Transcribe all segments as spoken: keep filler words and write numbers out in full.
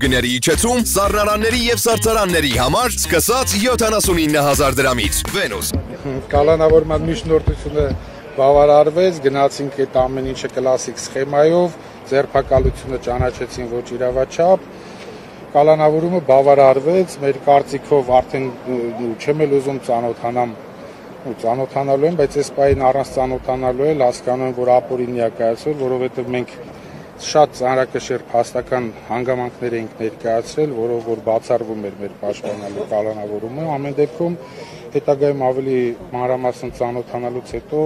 Գների իջեցում սառնարանների եւ սարսարանների համար սկսած յոթանասունինը հազար դրամից։ Վենուս։ Կալանավորման միջնորդությունը բավարարվեց, գնացինք այդ ամեն ինչը կլասիկ սխեմայով, ձերբակալությունը ճանաչեցին ոչ իրավաչափ, կալանավորումը բավարարվեց, մեր կարծիքով արդեն չեմ էլ ուզում ծանոթանամ ու ծանոթանալու եմ, բայց այս պահին առանց ծանոթանալու էլ հասկանում եմ, որ ապօրինի է կայացվել, որովհետև մենք շատ ծանրակշիռ փաստական հանգամանքներ էինք ներկայացրել, որով որ բացառվում էր մեր պաշտպանալու կալանավորումը, ամեն դեպքում հետագայում ավելի մանրամասն ծանոթանալուց հետո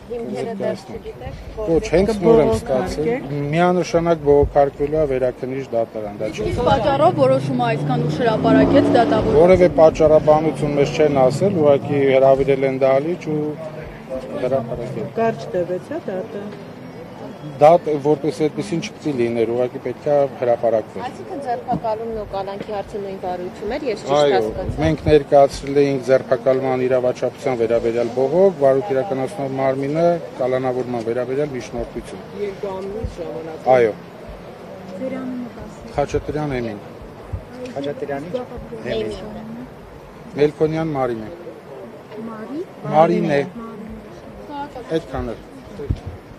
Ոչ, հենց նոր եմ ստացել, միանշանակ բողոքարկվելու է վերաքննիչ դատարան, դա չի։ Իսկ պատճառով որոշումը այսքան ուշ հրապարակեց դատավորը։ Որևէ պատճառաբանություն մեզ չեն ասել, ուղղակի հրավիրել են դահլիճ ու հրապարակել։ Կարճ տևեց է դատը։ Դատ որպես այդպեսին չպետք է լիներ, ուղղակի պետք է հրապարակվեր։ Այսինքն ձերբակալումն ու կալանքի հարցը նույն վարույթում էր, ես ճիշտ հասկացա։ Մենք ներկայացրել էինք ձերբակալման իրավաչափության վերաբերյալ բողոք, վարույթ իրականացնող մարմինը կալանավորման վերաբերյալ միջնորդություն։ Երկամից ժամանակ։ Այո։ Ձեր անունը կասեք։ Խաչատրյան Էմին։ Խաչատրյանի Էմին։ Մելքոնյան Մարին է։ Մարի։ Մարին է։ Մարին։ Այդքան է։